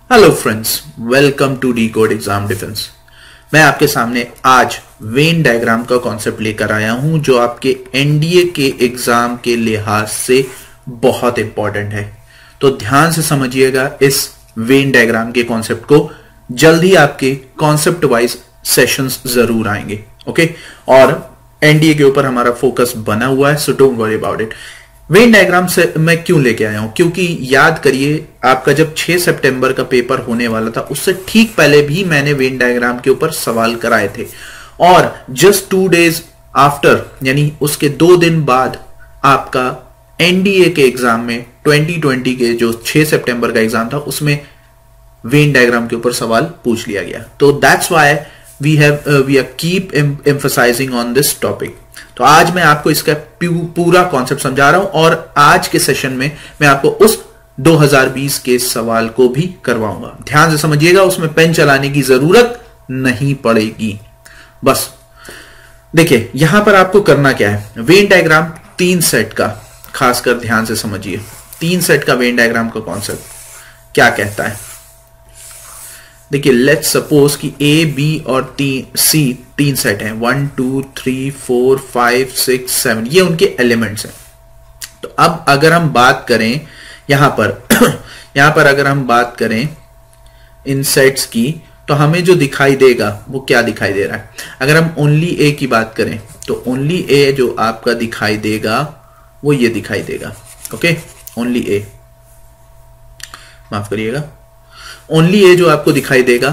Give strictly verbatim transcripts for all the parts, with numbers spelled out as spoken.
Hello friends, welcome to the code exam defence. मैं आपके सामने आज वेन डायग्राम का कॉन्सेप्ट लेकर आया हूं जो आपके एनडीए के एग्जाम के लिहाज से बहुत इंपॉर्टेंट है। तो ध्यान से समझिएगा इस वेन डायग्राम के कॉन्सेप्ट को। जल्द ही आपके कॉन्सेप्ट वाइज सेशंस जरूर आएंगे, ओके। और एनडीए के ऊपर हमारा फोकस बना हुआ है, so don't worry about it. Venn diagram से मैं क्यों लेके आया हूं? क्योंकि याद करिए, आपका जब छह सितंबर का पेपर होने वाला था उससे ठीक पहले भी मैंने वेन डायग्राम के ऊपर सवाल कराए थे, और जस्ट टू डेज आफ्टर, यानी उसके दो दिन बाद आपका एनडीए के एग्जाम में ट्वेंटी ट्वेंटी के जो छह सितंबर का एग्जाम था उसमें वेन डायग्राम के ऊपर सवाल पूछ लिया गया। तो that's why we have we are keep emphasizing on this topic. तो आज मैं आपको इसका पूरा कॉन्सेप्ट समझा रहा हूं, और आज के सेशन में मैं आपको उस दो हज़ार बीस के सवाल को भी करवाऊंगा। ध्यान से समझिएगा, उसमें पेन चलाने की जरूरत नहीं पड़ेगी। बस देखिए यहां पर आपको करना क्या है। वेन डायग्राम तीन सेट का, खासकर ध्यान से समझिए, तीन सेट का वेन डायग्राम का कॉन्सेप्ट क्या कहता है। देखिए, लेट्स सपोज कि ए, बी और ती, सी तीन सेट हैं, one two three four five six seven, ये उनके एलिमेंट्स हैं। तो अब अगर हम बात करें यहां पर यहां पर अगर हम बात करें इन सेट्स की, तो हमें जो दिखाई देगा वो क्या दिखाई दे रहा है। अगर हम ओनली ए की बात करें तो ओनली ए जो आपका दिखाई देगा वो ये दिखाई देगा, ओके। ओनली ए, माफ करिएगा, ओनली ए जो आपको दिखाई देगा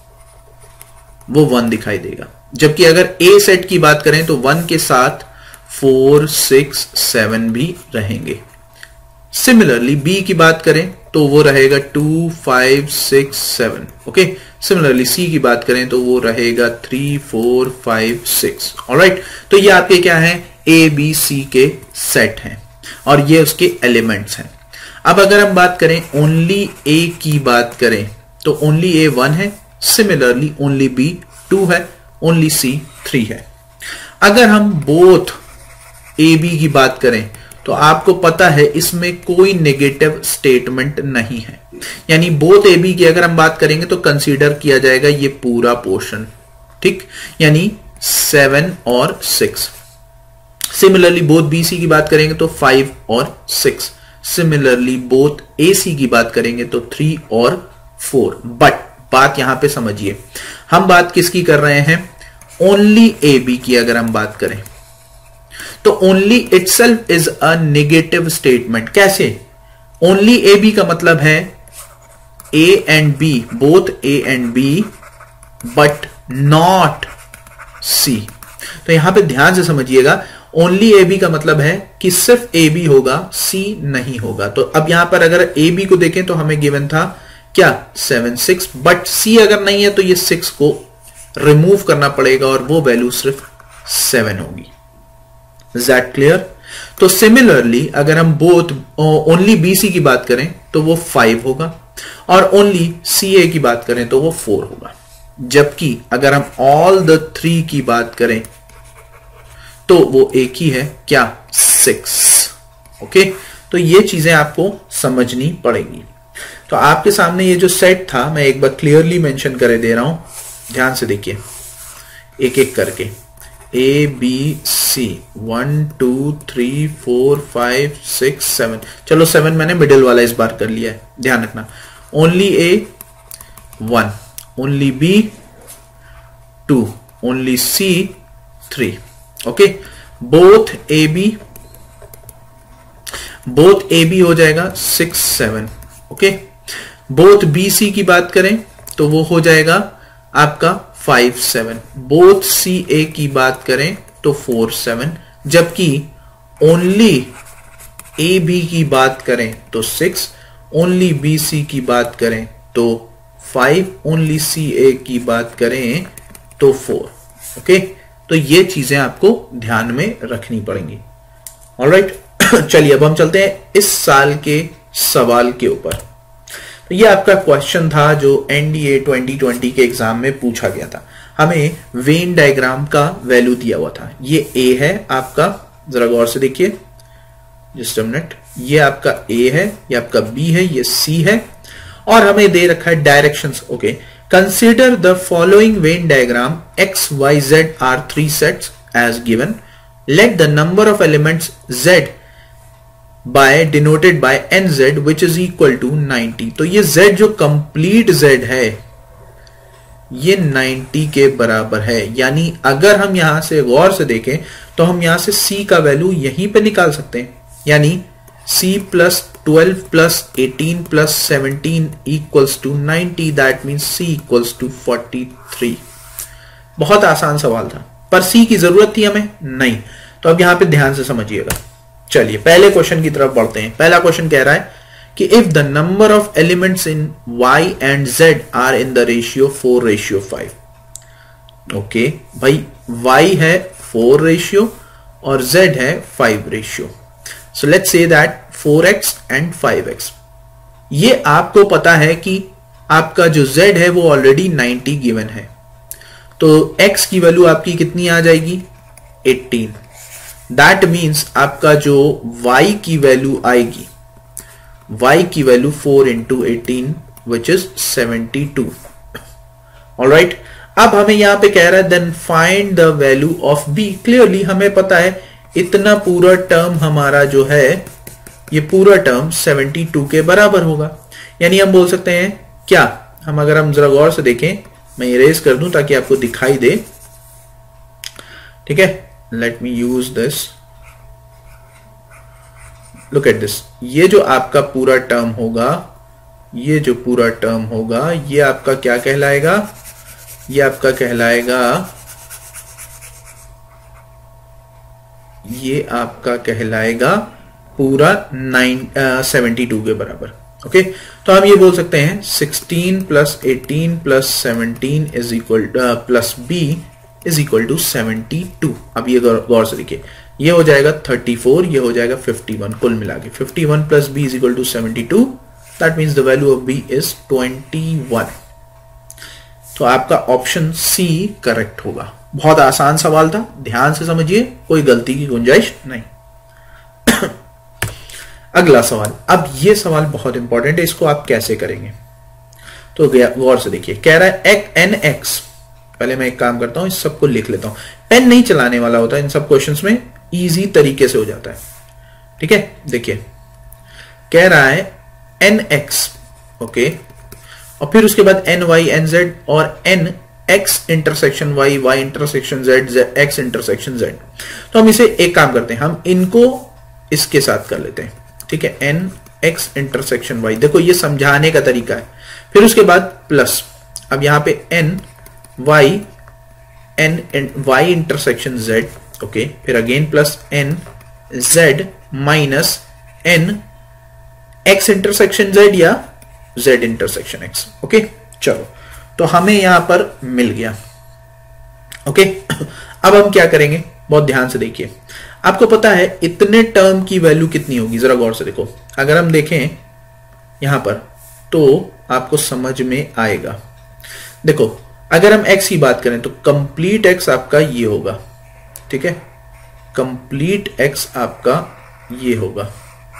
वो वन दिखाई देगा। जबकि अगर ए सेट की बात करें तो वन के साथ फोर सिक्स सेवन भी रहेंगे। सिमिलरली बी की बात करें तो वो रहेगा two five six seven, okay. Similarly C की बात करें तो वो रहेगा three four five six. Alright, तो ये आपके क्या है, ए बी सी के सेट हैं और ये उसके एलिमेंट्स हैं। अब अगर हम बात करें ओनली ए की बात करें तो ओनली ए वन है, सिमिलरली ओनली बी टू है, ओनली सी थ्री है। अगर हम बोथ ए बी की बात करें तो आपको पता है इसमें कोई नेगेटिव स्टेटमेंट नहीं है, यानी बोथ ए बी की अगर हम बात करेंगे तो कंसीडर किया जाएगा ये पूरा पोर्शन, ठीक, यानी सेवन और six. Similarly both B C की बात करेंगे तो फाइव और six. Similarly both A C की बात करेंगे तो थ्री और फोर। बट बात यहां पे समझिए, हम बात किसकी कर रहे हैं, ओनली ए बी की अगर हम बात करें तो only itself is a negative statement. कैसे? ओनली ए बी का मतलब है A and B, both A and B but not C. तो यहां पे ध्यान से समझिएगा, ओनली ए बी का मतलब है कि सिर्फ ए बी होगा, सी नहीं होगा। तो अब यहां पर अगर ए बी को देखें तो हमें गिवन था क्या, सेवन सिक्स, बट सी अगर नहीं है तो ये सिक्स को रिमूव करना पड़ेगा और वो वैल्यू सिर्फ सेवन होगी। Is that clear? तो सिमिलरली अगर हम बोथ ओनली बी सी की बात करें तो वो फाइव होगा, और ओनली सी ए की बात करें तो वो फोर होगा। जबकि अगर हम ऑल द थ्री की बात करें तो वो एक ही है, क्या, सिक्स, ओके। तो ये चीजें आपको समझनी पड़ेगी। तो आपके सामने ये जो सेट था मैं एक बार क्लियरली मेंशन कर दे रहा हूं, ध्यान से देखिए एक एक करके। A B C, one two three four five six seven, चलो सेवन मैंने मिडिल वाला इस बार कर लिया है, ध्यान रखना। Only A one, only B two, only C three, okay. Both A B, both A B हो जाएगा six seven, okay. Both B C की बात करें तो वो हो जाएगा आपका five seven. Both C A की बात करें तो फोर सेवन। जबकि ओनली ए बी की बात करें तो सिक्स, ओनली बी सी की बात करें तो फाइव, ओनली सी ए की बात करें तो फोर, ओके। तो ये चीजें आपको ध्यान में रखनी पड़ेंगी। ऑलराइट, चलिए अब हम चलते हैं इस साल के सवाल के ऊपर। तो ये आपका क्वेश्चन था जो एनडीए ट्वेंटी ट्वेंटी के एग्जाम में पूछा गया था। हमें वेन डायग्राम का वैल्यू दिया हुआ था, ये ए है आपका, जरा गौर से देखिए, जस्ट अ मिनट, ये आपका ए है, ये आपका बी है, ये सी है, और हमें दे रखा है directions. Okay, consider the following Venn diagram X Y Z are three sets as given, let the number of elements z by denoted by nz which is equal to ninety. तो ये z जो complete z है ये ninety के बराबर है। यानी अगर हम यहां से गौर से देखें तो हम यहां से c का वैल्यू यहीं पे निकाल सकते हैं, यानी c plus twelve plus eighteen plus seventeen equals to ninety, that means c equals to forty three. बहुत आसान सवाल था, पर c की जरूरत थी हमें नहीं। तो अब यहां पे ध्यान से समझिएगा। चलिए पहले क्वेश्चन की तरफ बढ़ते हैं। पहला क्वेश्चन कह रहा है कि if the number of elements in y and z are in the ratio four ratio five. Okay भाई, y है फोर रेशियो और z है five ratio. So let's say that four X and five X. ये आपको पता है कि आपका जो z है वो ऑलरेडी नाइंटी गिवन है, तो x की वैल्यू आपकी कितनी आ जाएगी, एटीन। दैट मीन्स आपका जो y की वैल्यू आएगी, y की value four into eighteen which is seventy two. Alright, अब हमें यहां पे कह रहा है then find the value of b। Clearly हमें पता है इतना पूरा टर्म हमारा जो है ये पूरा टर्म सेवेंटी टू के बराबर होगा। यानी हम बोल सकते हैं क्या, हम अगर हम जरा गौर से देखें, मैं इरेज कर दूं ताकि आपको दिखाई दे। ठीक है, let me use this, look at this. ये जो आपका पूरा टर्म होगा, ये जो पूरा टर्म होगा ये आपका क्या कहलाएगा, ये आपका कहलाएगा, ये आपका कहलाएगा पूरा नाइन सेवेंटी टू के बराबर। ओके, तो हम ये बोल सकते हैं sixteen plus eighteen plus seventeen is equal plus B is equal to seventy two. अब ये गौर से देखिए, ये हो जाएगा थर्टी फोर, ये हो जाएगा फिफ्टी वन, कुल मिला के fifty one plus B is equal to seventy two, that means the value of B is twenty one. तो आपका ऑप्शन सी करेक्ट होगा। बहुत आसान सवाल था, ध्यान से समझिए, कोई गलती की गुंजाइश नहीं। अगला सवाल, अब ये सवाल बहुत इंपॉर्टेंट है, इसको आप कैसे करेंगे तो गौर से देखिए। कह रहा है एन एक्स, पहले मैं एक काम करता हूं, इस सबको लिख लेता हूं। पेन नहीं चलाने वाला होता इन सब क्वेश्चंस में, इजी तरीके से हो जाता है। ठीक है, देखिए कह रहा है एन एक्स, ओके, और फिर उसके बाद एन वाई एन जेड और N X intersection Y, Y intersection Z, X intersection Z. तो हम इसे एक काम करते हैं, हम इनको इसके साथ कर लेते हैं। ठीक है, एन एक्स इंटरसेक्शन वाई, देखो ये समझाने का तरीका है। फिर उसके बाद प्लस, अब यहां पे N Y N Y intersection Z, okay, फिर again plus N Z minus N X intersection Z या जेड इंटरसेक्शन एक्स। ओके, चलो, तो हमें यहां पर मिल गया। ओके, अब हम क्या करेंगे, बहुत ध्यान से देखिए। आपको पता है इतने टर्म की वैल्यू कितनी होगी, जरा गौर से देखो। अगर हम देखें यहां पर तो आपको समझ में आएगा। देखो, अगर हम x की बात करें तो कंप्लीट x आपका ये होगा। ठीक है, कंप्लीट x आपका ये होगा।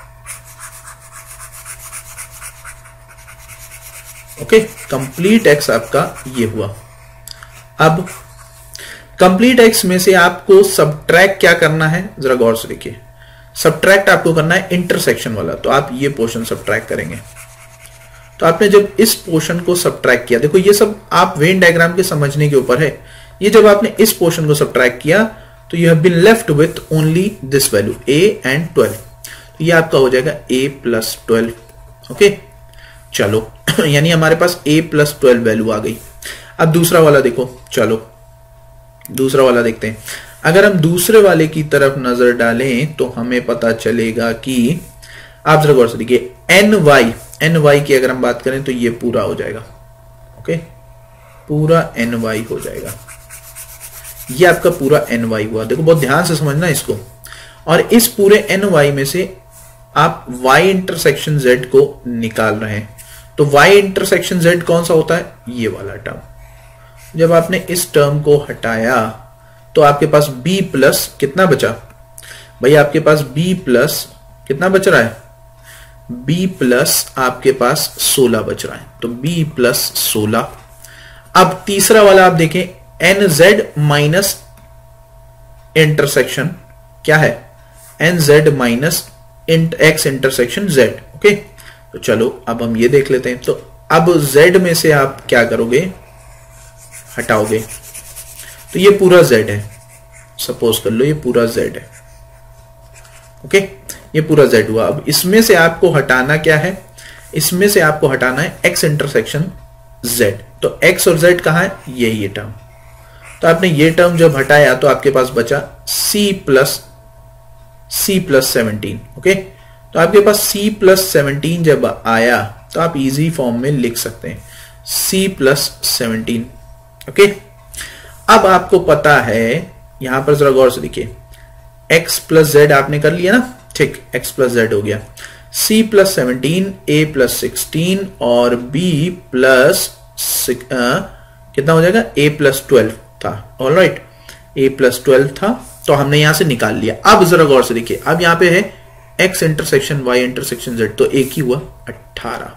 ओके, कंप्लीट x आपका ये हुआ। अब कंप्लीट x में से आपको सबट्रैक्ट क्या करना है, जरा गौर से देखिए। सबट्रैक्ट आपको करना है इंटरसेक्शन वाला, तो आप ये पोर्शन सबट्रैक्ट करेंगे। तो आपने जब इस पोर्शन को सबट्रैक्ट किया, देखो ये सब आप वेन डायग्राम के समझने के ऊपर है। ये जब आपने इस पोर्शन को सबट्रैक्ट किया तो you have been left with only this value a and twelve. तो ये आपका हो जाएगा a प्लस ट्वेल्व। ओके, चलो यानी हमारे पास a प्लस ट्वेल्व वैल्यू आ गई। अब दूसरा वाला देखो, चलो दूसरा वाला देखते हैं। अगर हम दूसरे वाले की तरफ नजर डालें तो हमें पता चलेगा कि आप जरा गौर से देखिए, एन वाई एन वाई की अगर हम बात करें तो ये पूरा हो जाएगा। ओके, पूरा एन वाई हो जाएगा। ये आपका पूरा एन वाई हुआ। देखो बहुत ध्यान से समझना इसको। और इस पूरे एन वाई में से आप वाई इंटरसेक्शन जेड को निकाल रहे हैं। तो वाई इंटरसेक्शन जेड कौन सा होता है, ये वाला टर्म। जब आपने इस टर्म को हटाया तो आपके पास b प्लस कितना बचा भाई, आपके पास b प्लस कितना बच रहा है, b प्लस आपके पास सोलह बच रहा है, तो b प्लस सोलह। अब तीसरा वाला आप देखें, एन जेड माइनस इंटरसेक्शन क्या है, N Z minus X intersection Z. Okay, तो चलो अब हम ये देख लेते हैं। तो अब z में से आप क्या करोगे, हटाओगे, तो ये पूरा z है, सपोज कर लो ये पूरा z है। ओके, ये पूरा z हुआ। अब इसमें से आपको हटाना क्या है, इसमें से आपको हटाना है x इंटरसेक्शन z। तो x और z कहां है, ये ये टर्म। तो आपने ये टर्म जब हटाया तो आपके पास बचा c plus c plus seventeen. Okay, तो आपके पास c प्लस सेवनटीन जब आया तो आप इजी फॉर्म में लिख सकते हैं c प्लस सेवनटीन। ओके, अब आपको पता है, यहां पर जरा गौर से देखिए, x प्लस जेड आपने कर लिया ना, ठीक, x प्लस जेड हो गया, c plus seventeen, a plus sixteen और b प्लस कितना हो जाएगा, a प्लस ट्वेल्व था। All right, a plus twelve था, तो हमने यहां से निकाल लिया। अब जरा गौर से देखिए, अब यहां पे है x intersection y intersection z, तो एक ही हुआ अट्ठारह।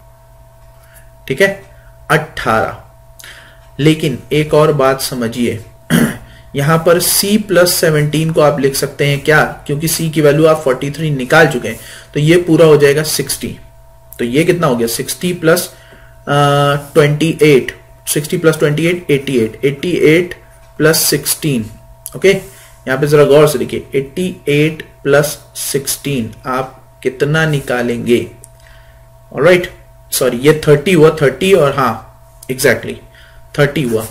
ठीक है, अट्ठारह। लेकिन एक और बात समझिए, यहां पर c प्लस सेवनटीन को आप लिख सकते हैं क्या, क्योंकि c की वैल्यू आप तैंतालीस निकाल चुके हैं, तो ये पूरा हो जाएगा साठ। तो ये कितना हो गया, साठ प्लस ट्वेंटी एट, साठ plus twenty eight, eighty eight, eighty eight plus sixteen. Okay, यहां पे जरा गौर से देखिए, अट्ठासी प्लस सिक्सटीन आप कितना निकालेंगे। ऑलराइट, सॉरी ये तीस हुआ, तीस और हाँ एग्जैक्टली तीस हुआ,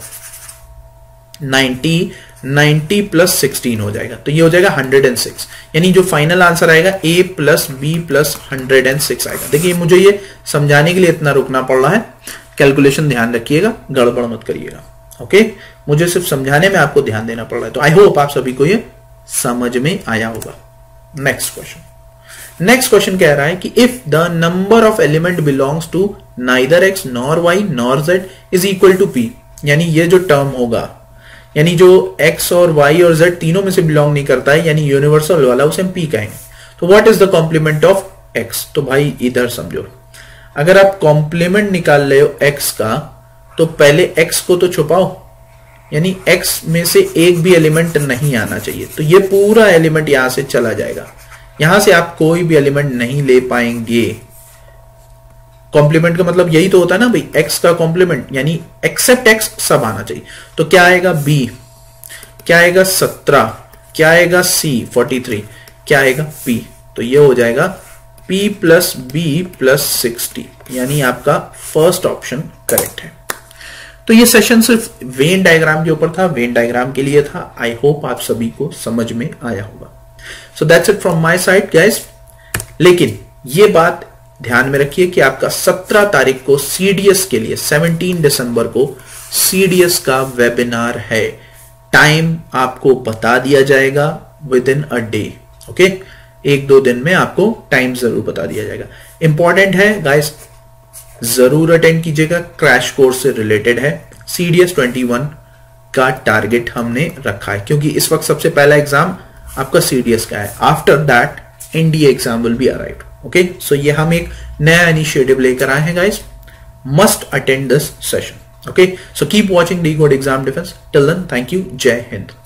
नब्बे, नब्बे प्लस सिक्सटीन हो जाएगा, तो ये हो जाएगा एक सौ छह। यानी जो फाइनल आंसर आएगा a plus B plus hundred and six आएगा। देखिए मुझे ये समझाने के लिए इतना रुकना पड़ रहा है, कैलकुलेशन ध्यान रखिएगा, गड़बड़ मत करिएगा। ओके, मुझे सिर्फ समझाने में आपको ध्यान देना पड़ रहा है। तो आई होप आप सभी को ये समझ में आया होगा। नेक्स्ट क्वेश्चन, नेक्स्ट क्वेश्चन कह रहा है कि if the number of element belongs to neither X nor Y nor Z is equal to P, यानी ये जो टर्म होगा, यानी जो x और y और z तीनों में से बिलोंग नहीं करता है, यानी यूनिवर्सल वाला, उसे हम p कहेंगे। तो what is the complement of x, तो भाई इधर समझो, अगर आप कॉम्प्लीमेंट निकाल रहे हो x का, तो पहले x को तो छुपाओ, यानी x में से एक भी एलिमेंट नहीं आना चाहिए, तो ये पूरा एलिमेंट यहां से चला जाएगा, यहां से आप कोई भी एलिमेंट नहीं ले पाएंगे। कॉम्प्लीमेंट का मतलब यही तो होता है ना भाई, x का कॉम्प्लीमेंट, यानी एक्सेप्ट x सब आना चाहिए। तो क्या आएगा b, क्या आएगा सत्रह, क्या आएगा c तैंतालीस, क्या आएगा p, तो ये हो जाएगा p plus B plus sixty, यानी आपका फर्स्ट ऑप्शन करेक्ट है। तो ये सेशन सिर्फ वेन डायग्राम के ऊपर था, वेन डायग्राम के लिए था। आई होप आप सभी को समझ में आया होगा। So that's it from my side guys. लेकिन ये बात ध्यान में रखिए कि आपका सत्रह तारीख को सीडीएस के लिए, सत्रह दिसंबर को सीडीएस का वेबिनार है। टाइम आपको बता दिया जाएगा within a day. Okay, एक दो दिन में आपको टाइम जरूर बता दिया जाएगा। इंपॉर्टेंट है गाइस, जरूर अटेंड कीजिएगा, क्रैश कोर्स से रिलेटेड है। सीडीएस इक्कीस का टारगेट हमने रखा है, क्योंकि इस वक्त सबसे पहला एग्जाम आपका सीडीएस का है। After that NDA exam will be arrived. Okay, so ये हम एक नया इनिशिएटिव लेकर आए हैं guys, must attend this session. Okay, so keep watching the code exam defence. Till then, thank you, Jai Hind.